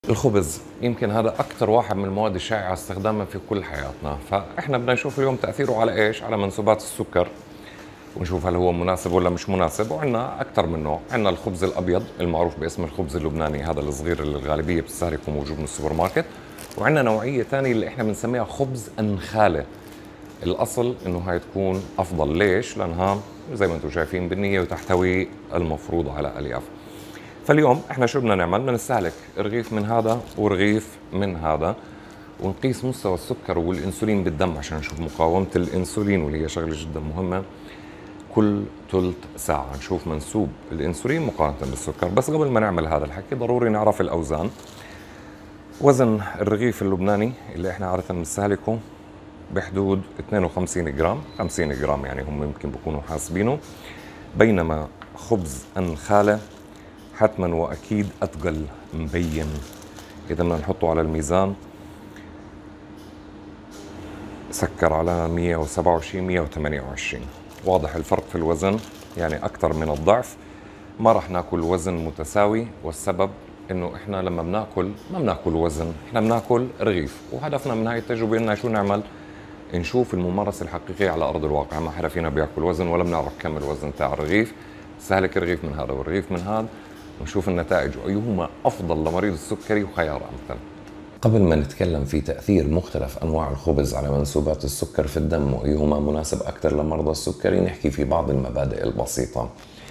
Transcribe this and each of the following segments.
الخبز يمكن هذا أكثر واحد من المواد الشائعة استخداما في كل حياتنا، فإحنا بدنا نشوف اليوم تأثيره على إيش؟ على منسوبات السكر، ونشوف هل هو مناسب ولا مش مناسب. وعندنا أكثر من نوع. عندنا الخبز الأبيض المعروف باسم الخبز اللبناني، هذا الصغير اللي الغالبية بتستهلكه، موجود من السوبر ماركت. وعندنا نوعية ثانية اللي إحنا بنسميها خبز النخالة. الأصل إنه هاي تكون أفضل. ليش؟ لأنها زي ما أنتم شايفين بالنية وتحتوي المفروض على ألياف. فاليوم احنا شو بدنا نعمل؟ بدنا نستهلك رغيف من هذا ورغيف من هذا، ونقيس مستوى السكر والانسولين بالدم عشان نشوف مقاومة الانسولين، واللي هي شغلة جدا مهمة. كل ثلث ساعة نشوف منسوب الانسولين مقارنة بالسكر. بس قبل ما نعمل هذا الحكي ضروري نعرف الاوزان. وزن الرغيف اللبناني اللي احنا عادة بنستهلكه بحدود 52 جرام، 50 جرام يعني هم يمكن بيكونوا حاسبينه. بينما خبز النخالة حتما واكيد اثقل، مبين. اذا بدنا نحطه على الميزان سكر على 127 128، واضح الفرق في الوزن، يعني اكثر من الضعف. ما راح ناكل وزن متساوي، والسبب انه احنا لما بناكل ما بناكل وزن، احنا بناكل رغيف. وهدفنا من هاي التجربه اننا شو نعمل؟ نشوف الممارسه الحقيقيه على ارض الواقع. ما حدا فينا بياكل وزن ولا بنعرف كم الوزن تاع الرغيف. سهلك رغيف من هذا ورغيف من هذا، ونشوف النتائج وايهما افضل لمريض السكري وخيار امثل. قبل ما نتكلم في تأثير مختلف أنواع الخبز على منسوبات السكر في الدم وأيهما مناسب أكثر لمرضى السكري، نحكي في بعض المبادئ البسيطة.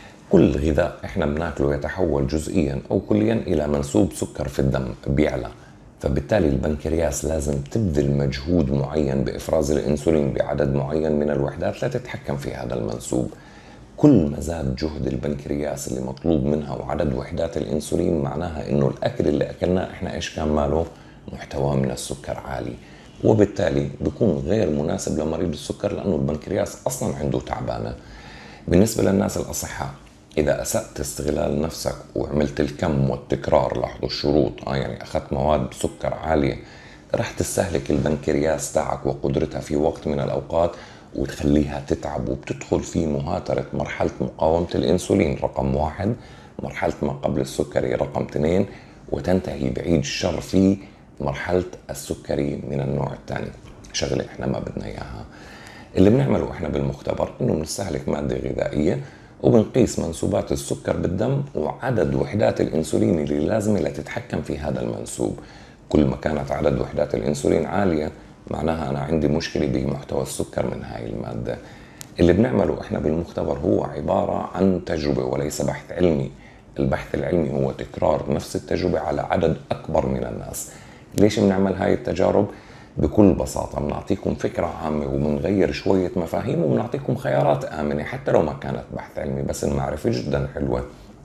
كل غذاء إحنا بناكله يتحول جزئيا أو كليا إلى منسوب سكر في الدم بيعلى، فبالتالي البنكرياس لازم تبذل مجهود معين بإفراز الإنسولين بعدد معين من الوحدات لتتحكم في هذا المنسوب. كل ما زاد جهد البنكرياس اللي مطلوب منها وعدد وحدات الانسولين، معناها انه الاكل اللي اكلناه احنا ايش كان ماله؟ محتوى من السكر عالي، وبالتالي بيكون غير مناسب لمريض السكر لانه البنكرياس اصلا عنده تعبانه. بالنسبه للناس الاصحاء، اذا اسأت استغلال نفسك وعملت الكم والتكرار، لاحظوا الشروط، يعني اخذت مواد سكر عاليه، رح تستهلك البنكرياس تاعك وقدرتها في وقت من الاوقات وتخليها تتعب، وبتدخل في مهاترة مرحلة مقاومة الانسولين رقم 1، مرحلة ما قبل السكري رقم 2، وتنتهي بعيد الشر في مرحلة السكري من النوع الثاني. شغلة احنا ما بدنا اياها. اللي بنعمله احنا بالمختبر انه بنستهلك مادة غذائية وبنقيس منسوبات السكر بالدم وعدد وحدات الانسولين اللي لازمة لتتحكم في هذا المنسوب. كل ما كانت عدد وحدات الانسولين عالية، معناها انا عندي مشكلة بمحتوى السكر من هاي المادة. اللي بنعمله احنا بالمختبر هو عبارة عن تجربة وليس بحث علمي. البحث العلمي هو تكرار نفس التجربة على عدد اكبر من الناس. ليش بنعمل هاي التجارب؟ بكل بساطة بنعطيكم فكرة عامة وبنغير شوية مفاهيم وبنعطيكم خيارات آمنة حتى لو ما كانت بحث علمي، بس المعرفة جدا حلوة.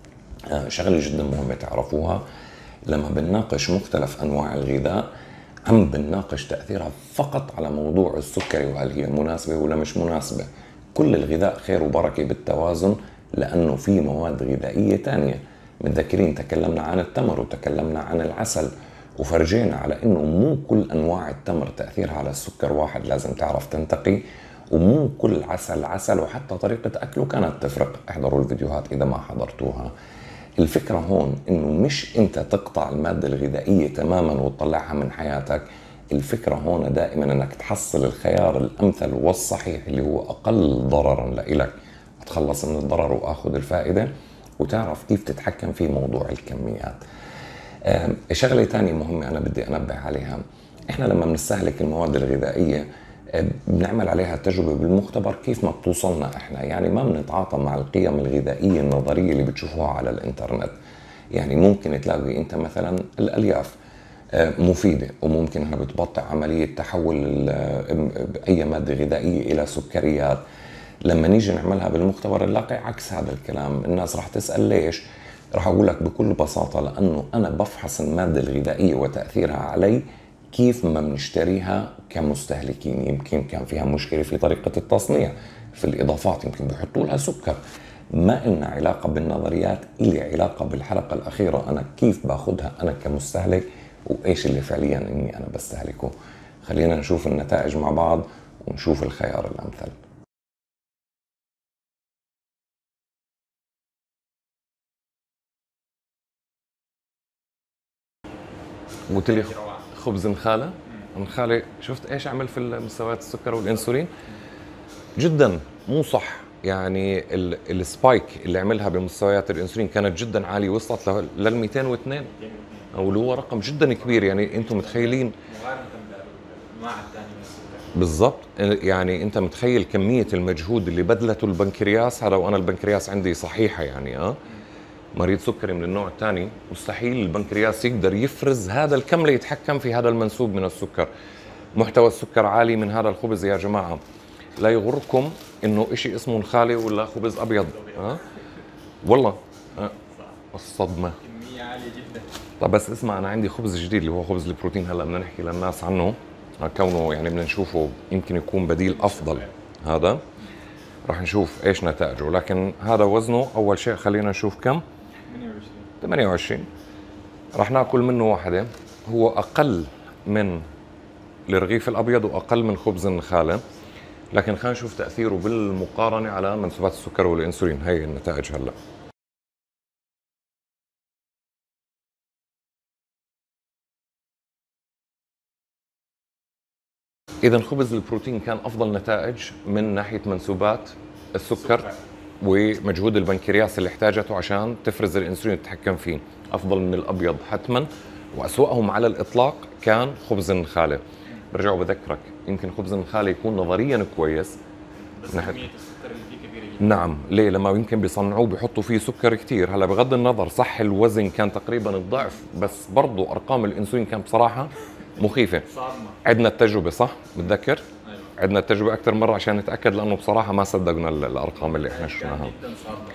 شغلة جدا مهمة تعرفوها، لما بنناقش مختلف أنواع الغذاء عم بنناقش تأثيرها فقط على موضوع السكري وهل هي مناسبة ولا مش مناسبة. كل الغذاء خير وبركة بالتوازن، لأنه في مواد غذائية تانية. متذكرين تكلمنا عن التمر وتكلمنا عن العسل، وفرجينا على انه مو كل انواع التمر تأثيرها على السكر واحد، لازم تعرف تنتقي. ومو كل عسل عسل، وحتى طريقة اكله كانت تفرق. احضروا الفيديوهات اذا ما حضرتوها. الفكرة هون انه مش انت تقطع المادة الغذائية تماما وتطلعها من حياتك. الفكرة هون دائما انك تحصل الخيار الامثل والصحيح اللي هو اقل ضررا لإلك، اتخلص من الضرر واخذ الفائدة، وتعرف كيف تتحكم في موضوع الكميات. شغلة تانية مهمة أنا بدي أنبه عليها، إحنا لما بنستهلك المواد الغذائية بنعمل عليها تجربة بالمختبر كيف ما بتوصلنا إحنا، يعني ما بنتعاطى مع القيم الغذائية النظرية اللي بتشوفوها على الإنترنت. يعني ممكن تلاقي أنت مثلا الألياف مفيدة، وممكن انها بتبطئ عملية تحول أي مادة غذائية إلى سكريات. لما نيجي نعملها بالمختبر نلاقي عكس هذا الكلام. الناس راح تسأل ليش؟ راح أقول لك بكل بساطة، لأنه أنا بفحص المادة الغذائية وتأثيرها علي كيف ما بنشتريها كمستهلكين. يمكن كان فيها مشكلة في طريقة التصنيع، في الإضافات يمكن بيحطوا لها سكر. ما إلنا علاقة بالنظريات، إلي علاقة بالحلقة الأخيرة، أنا كيف باخدها أنا كمستهلك وإيش اللي فعليا إني أنا بستهلكه. خلينا نشوف النتائج مع بعض ونشوف الخيار الأمثل. قلت لي خبز نخاله. نخاله شفت ايش عمل في مستويات السكر والانسولين؟ جدا مو صح. يعني السبايك اللي عملها بمستويات الانسولين كانت جدا عاليه، وصلت لل 202 او اللي هو رقم جدا كبير. يعني انتم متخيلين بالضبط؟ يعني انت متخيل كميه المجهود اللي بذلته البنكرياس هذا، وانا البنكرياس عندي صحيحه يعني مريض سكري من النوع الثاني، مستحيل البنكرياس يقدر يفرز هذا الكم ليتحكم في هذا المنسوب من السكر. محتوى السكر عالي من هذا الخبز يا جماعه. لا يغركم انه إشي اسمه نخاله ولا خبز ابيض. والله الصدمه كميه عاليه جدا. طب بس اسمع، انا عندي خبز جديد اللي هو خبز البروتين، هلا بدنا نحكي للناس عنه كونه يعني بدنا نشوفه يمكن يكون بديل افضل. هذا راح نشوف ايش نتائجه، لكن هذا وزنه اول شيء خلينا نشوف كم. 28. راح ناكل منه واحده. هو اقل من الرغيف الابيض واقل من خبز النخاله، لكن خلينا نشوف تاثيره بالمقارنه على منسوبات السكر والانسولين. هي النتائج هلا. إذا خبز البروتين كان أفضل نتائج من ناحية منسوبات السكر ومجهود البنكرياس اللي احتاجته عشان تفرز الانسولين وتتحكم فيه. أفضل من الأبيض حتما، وأسوأهم على الإطلاق كان خبز النخالة. برجع وبذكرك يمكن خبز النخالة يكون نظريا كويس، بس كمية السكر اللي فيه كبيرة جدا. نعم. ليه؟ لما يمكن بيصنعوه بيحطوا فيه سكر كتير. هلا بغض النظر صح الوزن كان تقريبا الضعف، بس برضو أرقام الانسولين كان بصراحة مخيفة. صدمة. عندنا التجربة صح؟ بتذكر؟ أيوة. عندنا التجربة أكثر مرة عشان نتأكد، لأنه بصراحة ما صدقنا الأرقام اللي إحنا شفناها. جدا صادمة.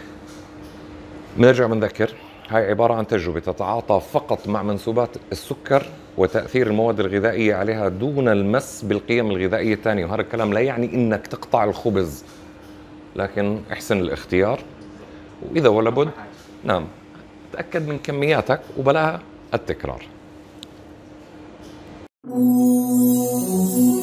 بنرجع بنذكر، هاي عبارة عن تجربة تتعاطى فقط مع منسوبات السكر وتأثير المواد الغذائية عليها دون المس بالقيم الغذائية الثانية. وهذا الكلام لا يعني إنك تقطع الخبز، لكن احسن الاختيار، وإذا ولا بد نعم تأكد من كمياتك وبلاها التكرار.